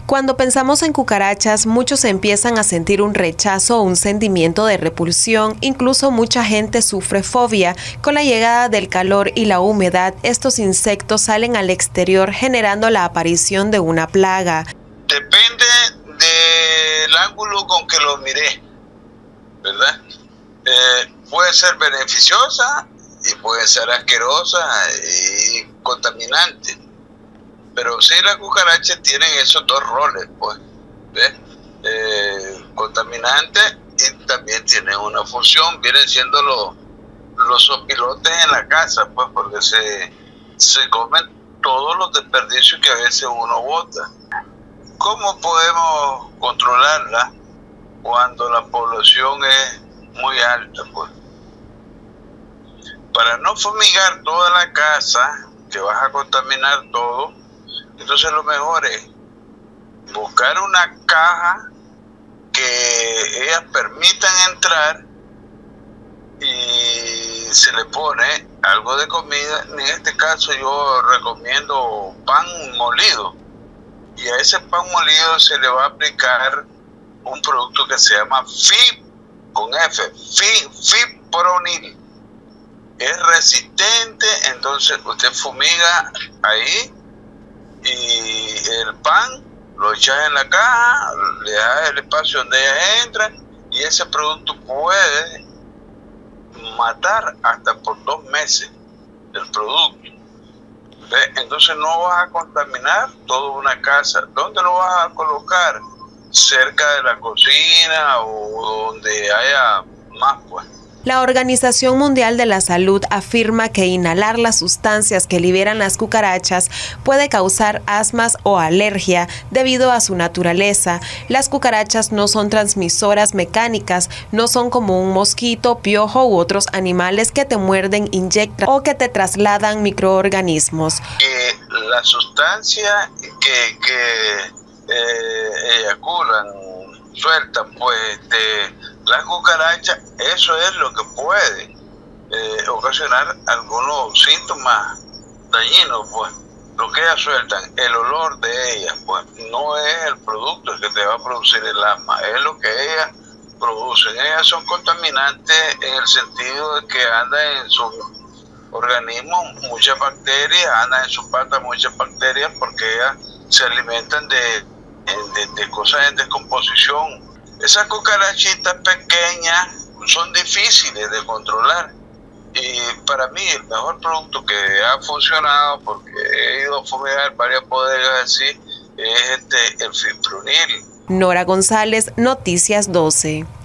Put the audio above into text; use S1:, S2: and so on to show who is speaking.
S1: Cuando pensamos en cucarachas, muchos empiezan a sentir un rechazo o un sentimiento de repulsión. Incluso mucha gente sufre fobia. Con la llegada del calor y la humedad, estos insectos salen al exterior generando la aparición de una plaga.
S2: Depende del ángulo con que lo miré, ¿verdad? Puede ser beneficiosa y puede ser asquerosa y contaminante. Pero sí, las cucarachas tienen esos dos roles, pues, ¿ves? Contaminante, y también tienen una función, vienen siendo los sopilotes en la casa, pues, porque se comen todos los desperdicios que a veces uno bota. ¿Cómo podemos controlarla cuando la población es muy alta, pues? Para no fumigar toda la casa, que vas a contaminar todo, entonces lo mejor es buscar una caja que ellas permitan entrar y se le pone algo de comida. En este caso yo recomiendo pan molido, y a ese pan molido se le va a aplicar un producto que se llama fipronil. Es resistente, entonces usted fumiga ahí y el pan lo echas en la caja, le das el espacio donde ella entra, y ese producto puede matar hasta por 2 meses el producto. ¿Ves? Entonces no vas a contaminar toda una casa. ¿Dónde lo vas a colocar? Cerca de la cocina o donde haya más, pues.
S1: La Organización Mundial de la Salud afirma que inhalar las sustancias que liberan las cucarachas puede causar asmas o alergia debido a su naturaleza. Las cucarachas no son transmisoras mecánicas, no son como un mosquito, piojo u otros animales que te muerden, inyectan o que te trasladan microorganismos.
S2: Las sustancias que eyaculan, sueltan, pues, las cucarachas, eso es lo que puede ocasionar algunos síntomas dañinos, pues. Lo que ellas sueltan, el olor de ellas, pues, no es el producto el que te va a producir el asma, es lo que ellas producen. Ellas son contaminantes en el sentido de que andan en su organismo muchas bacterias, andan en su pata muchas bacterias, porque ellas se alimentan de cosas en descomposición. Esas cucarachitas pequeñas son difíciles de controlar, y para mí el mejor producto que ha funcionado, porque he ido a fumigar varias bodegas así, es el fipronil.
S1: Nora González, Noticias 12.